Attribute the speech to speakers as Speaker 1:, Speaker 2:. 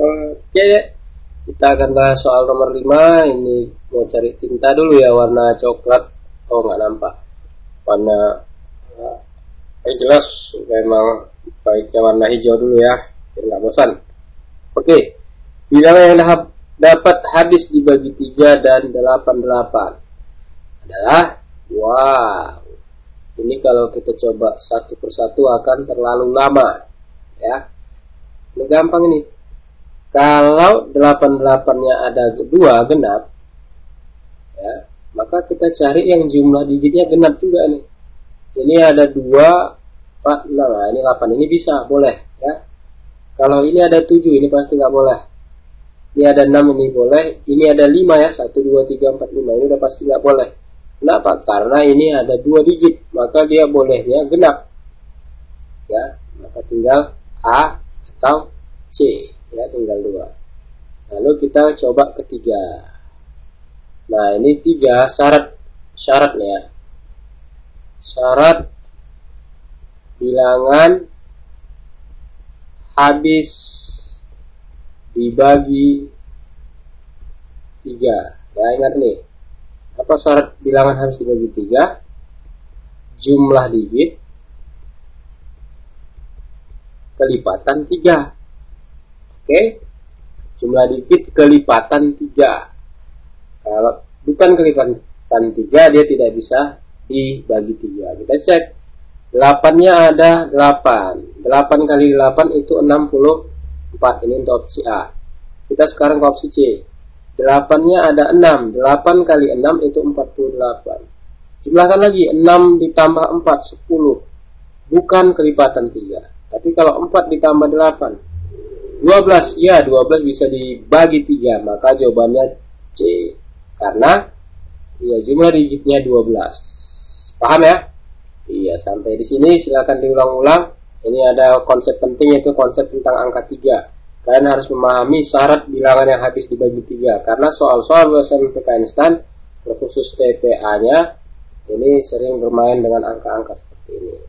Speaker 1: Oke, kita akan bahas soal nomor 5. Ini mau cari tinta dulu ya, warna coklat. Oh, nggak nampak warna. Jelas memang baiknya warna hijau dulu ya, biar nggak bosan. Oke, bilangan yang dapat habis dibagi 3 dan 88 adalah, wow, ini kalau kita coba satu persatu akan terlalu lama ya. Ini gampang ini. Kalau 88-nya ada 2 genap ya, maka kita cari yang jumlah digitnya genap juga nih. Ini ada 2, 4, 6. Nah, ini 8, ini bisa, boleh ya. Kalau ini ada 7, ini pasti nggak boleh. Ini ada 6, ini boleh. Ini ada 5 ya, 1, 2, 3, 4, 5. Ini udah pasti nggak boleh. Kenapa? Karena ini ada 2 digit, maka dia bolehnya genap ya. Maka tinggal A atau C ya, tinggal 2. Lalu kita coba ketiga. Nah, ini 3 syaratnya ya. Syarat bilangan habis dibagi 3 ya. Ingat nih, apa syarat bilangan habis dibagi 3? Jumlah digit kelipatan 3. Oke, jumlah digit kelipatan 3. Kalau bukan kelipatan 3, dia tidak bisa dibagi 3. Kita cek. 8-nya ada 8. 8 kali 8 itu 64. Ini untuk opsi A. Kita sekarang ke opsi C. 8-nya ada 6. 8 kali 6 itu 48. Jumlahkan lagi. 6 ditambah 4, 10. Bukan kelipatan 3. Tapi kalau 4 ditambah 8, 12. Ya, 12 bisa dibagi 3. Maka jawabannya C. Karena ya jumlah digitnya 12. Paham ya? Iya, sampai di sini silakan diulang-ulang. Ini ada konsep penting, yaitu konsep tentang angka 3. Kalian harus memahami syarat bilangan yang habis dibagi 3. Karena soal-soal USMPK instan, khusus TPA-nya, ini sering bermain dengan angka-angka seperti ini.